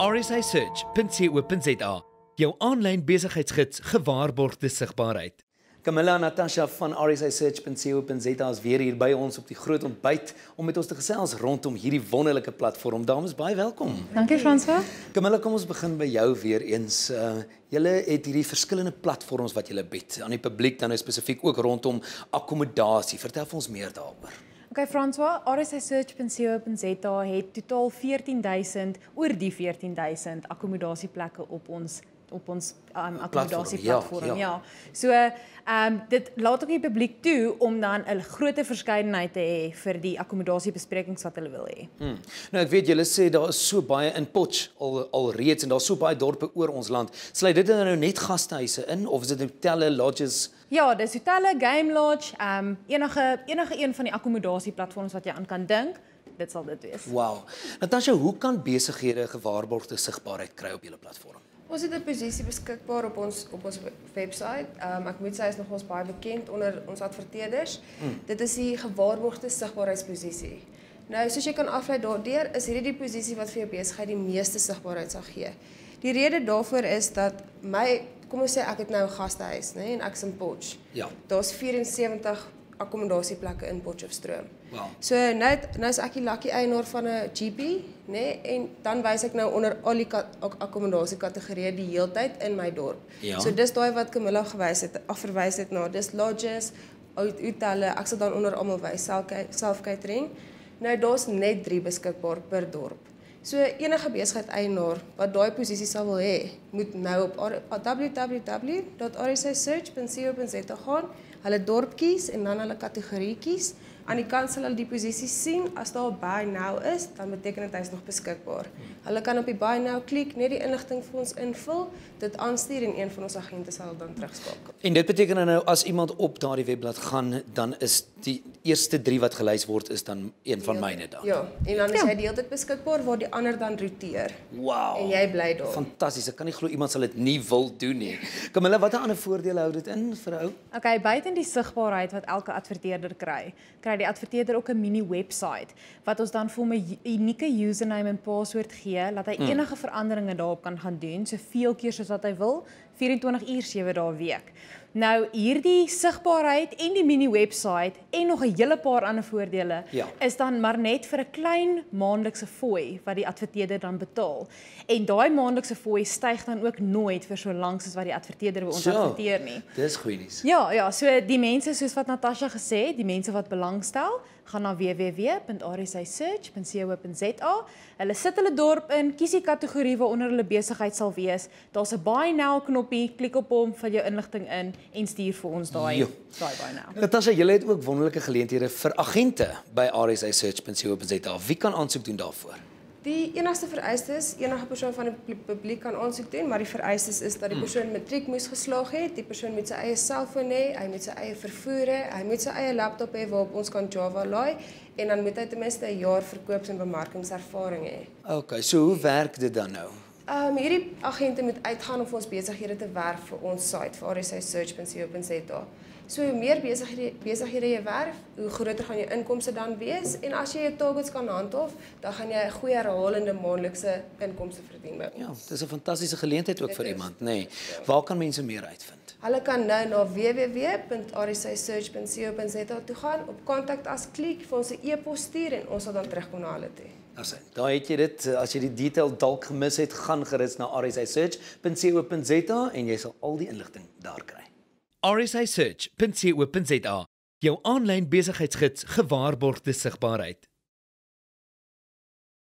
rsisearch.co.za, jou aanlyn besigheidsgids gewaarborgde sigbaarheid. Camilla en Natasha van rsisearch.co.za is weer hier by ons op die groot ontbyt om met ons te gesels rondom hierdie wonderlike platform. Dames, baie welkom. Dankie François. Camilla, kom ons begin by jou weer eens. Julle het hierdie verskillende platforms wat julle bied aan die publiek, dan spesifiek ook rondom akkommodasie. Vertel vir ons meer daaroor. Okay François, rsisearch.co.za het totaal 14.000, oor die 14.000 akkommodasieplekke op ons akkommodasieplatform. Ja. So dit laat ook die publiek toe om dan 'n groter verskeidenheid te hê vir die akkommodasiebesprekings wat hulle wil hê. Nou ek weet julle sê daar is so baie in Potch alreeds en daar's so baie dorpe oor ons land. Sluit dit nou net gastehuise in of is dit hotelle, lodges? Ja, dis hotelle, game lodge, enige een van die akkommodasieplatforms wat jy aan kan dink, dit sal dit wees. Wow. Natasha, hoe kan besighede gewaarborgde sigbaarheid kry op julle platform? Ons het 'n posisie beskikbaar op ons webwerf. Ek moet sê hy is nogals baie bekend onder ons adverteerders. Dit is die gewaarborgde sigbaarheidsposisie. Nou, soos jy kan aflei daardeur, is hierdie die posisie wat vir jou besigheid die meeste sigbaarheid sal gee. Die rede daarvoor is dat kom ons sê ek het nou 'n gastehuis, né, en ek's in Potch. Ja. Daar's 74 akkommodasieplekke in Potchefstroom. Wow. So nou is ek die lucky eienaar van 'n GP, né, en dan wys ek nou onder al die akkommodasiekategorieë die heeltyd in my dorp. Ja. So dis daai wat Camilla verwys het na, dis lodges, hotelle, ek sal dan onder almal wys, self-catering. Nou daar's net 3 beskikbaar per dorp. So enige besigheid-eienaar wat daai posisie sal wil hê, moet nou op www.rsisearch.co.za gaan, hulle dorp kies en dan hulle kategorie kies. Aan die kant sal hulle die posisie sien. As daar 'n buy now is, dan beteken dit hy's nog beskikbaar. Hulle kan op die buy now klik, net die inligting vir ons invul, dit aanstuur en een van ons agente sal dan terugskakel. En dit beteken nou as iemand op daardie webblad gaan, dan is die eerste 3 wat gelys word is dan een van myne dan. Ja, en dan is hy die hele tyd beskikbaar waar die ander dan roteer. Wow. En jy bly daar. Fantasties. Ek kan nie glo iemand sal dit nie wil doen nie. Camilla, watter ander voordele hou dit in vir 'n ou? Okay, buiten die sigbaarheid wat elke adverteerder kry die adverteerder ook 'n mini website wat ons dan vir hom 'n unieke username en password gee, dat hy enige veranderinge daarop kan gaan doen, soveel keer soos wat hy wil, 24 uur 7 dae 'n week. Nou hierdie sigbaarheid en die mini website en nog 'n hele paar ander voordele is dan maar net vir 'n klein maandelikse fooi wat die adverteerder dan betaal. En daai maandelikse fooi styg dan ook nooit vir so lank soos wat die adverteerder by ons adverteer nie. Dis goeie nuus. Ja, so die mense soos wat Natasha gesê het, die mense wat belangstel, gaan na www.rsisearch.co.za. Hulle sit hulle dorp in, kies die kategorie waaronder hulle besigheid sal wees. Daar's 'n buy now knoppie, klik op hom, vul jou inligting in en stuur vir ons daai buy now. Natasha, julle het ook wonderlike geleenthede vir agente by rsisearch.co.za. Wie kan aansoek doen daarvoor? Die enigste vereiste is, enige persoon van die publiek kan aansoek doen, maar die vereistes is dat die persoon matriek moes geslaag het, die persoon moet sy eie selfoon hê, hy moet sy eie vervoer hê, hy moet sy eie laptop hê waarop ons kan Java laai, en dan moet hy ten minste 'n jaar verkoops- en bemarkingservaring hê. Okay, so hoe werk dit dan nou? Hierdie agente moet uitgaan om vir ons besighede te werf vir ons site, vir rsisearch.co.za. So hoe meer besighede jy werf, hoe groter gaan jou inkomste dan wees, en as jy jou targets kan handhaaf, dan gaan jy 'n goeie herhalende maandelikse inkomste verdien by ons. Ja, dis 'n fantastiese geleentheid ook vir iemand, nê. Nee. Waar kan mense meer uitvind? Hulle kan nou na www.rsisearch.co.za toe gaan, op kontak as klik, vir ons 'n e-pos stuur en ons sal dan terugkom na hulle toe. Daar het jy dit. As jy die detail dalk gemis het, gaan gerus na rsisearch.co.za en jy sal al die inligting daar kry. rsisearch.co.za, jou aanlyn besigheidsgids gewaarborgde sigbaarheid.